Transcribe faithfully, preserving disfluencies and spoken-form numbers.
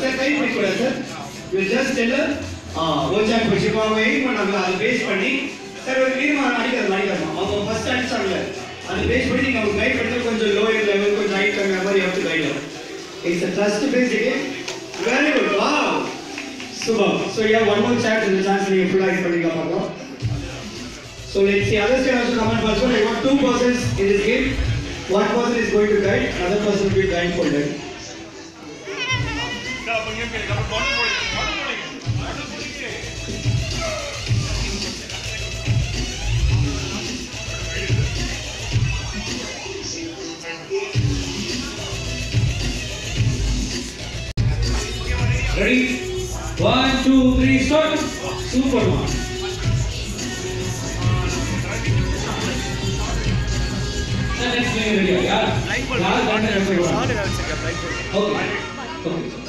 Sir, kay padi sir. You just tell her, ah, wo chat pachikwa mai, but naga adu base panni. Sir, ஒரு நீர்மா அடிக்கிற அடிக்கிறமா. அவங்க first அடிச்சாங்கல. அது base பண்ணி நீங்க அவங்க கைட் பண்ணி கொஞ்சம் லோயர் லெவல் கொஞ்சம் ஹைட் கம்மி மாதிரி you have to guide her. It's a trust based game. Very good. Wow. Super. So you have one more chat in the chance நீங்க full ஆ பண்ணிக்கலாம் பாப்போம். So let's see others can also comment also. I got two persons in this game. One person is going to guide, another person will be blindfolded. Ready? One, two, three, start. Super one. Next play ready. Yeah. Blindfold. Okay. Okay.